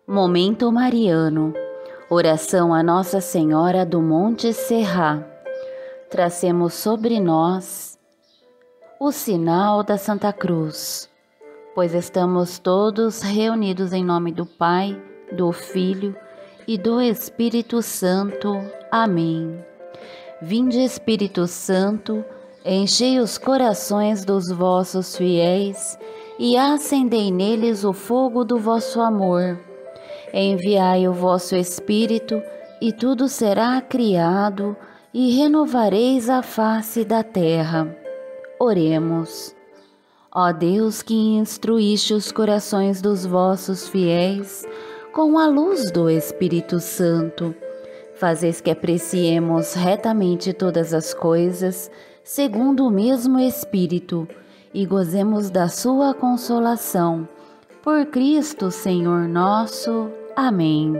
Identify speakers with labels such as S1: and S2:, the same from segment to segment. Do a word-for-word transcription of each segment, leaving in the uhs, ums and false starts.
S1: Momento Mariano. Oração a Nossa Senhora do Monte Serrat. Tracemos sobre nós o sinal da Santa Cruz, pois estamos todos reunidos em nome do Pai, do Filho e do Espírito Santo. Amém. Vinde, Espírito Santo, enchei os corações dos vossos fiéis e acendei neles o fogo do vosso amor. Enviai o vosso Espírito, e tudo será criado, e renovareis a face da terra. Oremos. Ó Deus, que instruíste os corações dos vossos fiéis com a luz do Espírito Santo, fazeis que apreciemos retamente todas as coisas, segundo o mesmo Espírito, e gozemos da sua consolação. Por Cristo, Senhor nosso. Amém.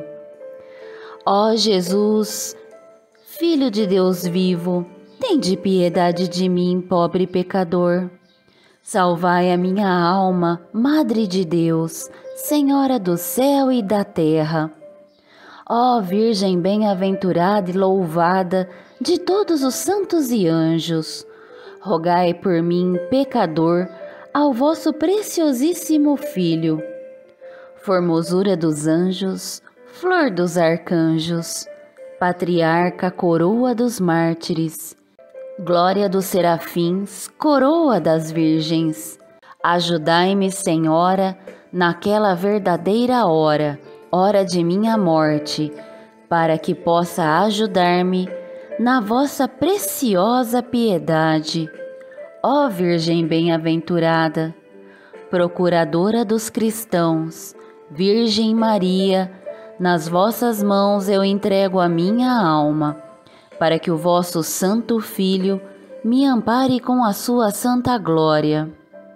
S1: Ó Jesus, Filho de Deus vivo, tende piedade de mim, pobre pecador. Salvai a minha alma, Madre de Deus, Senhora do céu e da terra. Ó Virgem bem-aventurada e louvada de todos os santos e anjos, rogai por mim, pecador, ao vosso preciosíssimo Filho. Formosura dos anjos, flor dos arcanjos, patriarca, coroa dos mártires, glória dos serafins, coroa das virgens. Ajudai-me, Senhora, naquela verdadeira hora, hora de minha morte, para que possa ajudar-me na vossa preciosa piedade. Ó Virgem bem-aventurada, procuradora dos cristãos, Virgem Maria, nas vossas mãos eu entrego a minha alma, para que o vosso Santo Filho me ampare com a sua santa glória,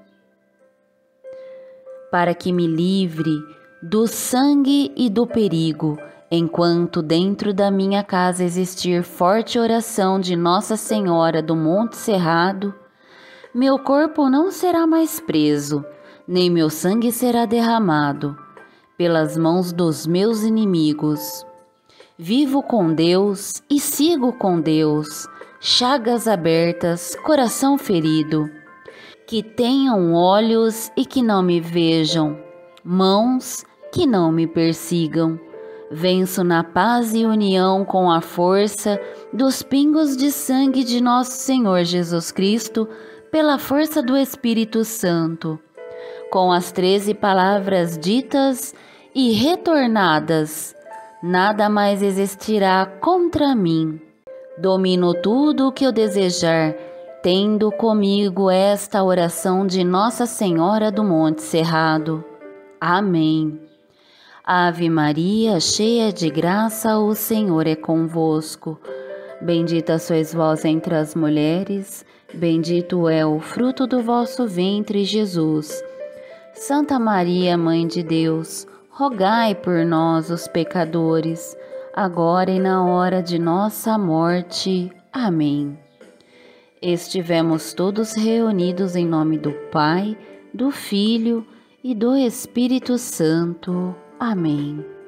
S1: para que me livre do sangue e do perigo, enquanto dentro da minha casa existir forte oração de Nossa Senhora do Monte Serrado, meu corpo não será mais preso, nem meu sangue será derramado pelas mãos dos meus inimigos. Vivo com Deus e sigo com Deus, chagas abertas, coração ferido, que tenham olhos e que não me vejam, mãos que não me persigam. Venço na paz e união com a força dos pingos de sangue de nosso Senhor Jesus Cristo, pela força do Espírito Santo. Com as treze palavras ditas e retornadas, nada mais existirá contra mim. Domino tudo o que eu desejar, tendo comigo esta oração de Nossa Senhora do Monte Serrado. Amém. Ave Maria, cheia de graça, o Senhor é convosco. Bendita sois vós entre as mulheres, bendito é o fruto do vosso ventre, Jesus. Santa Maria, Mãe de Deus, rogai por nós, os pecadores, agora e na hora de nossa morte. Amém. Estivemos todos reunidos em nome do Pai, do Filho e do Espírito Santo. Amém.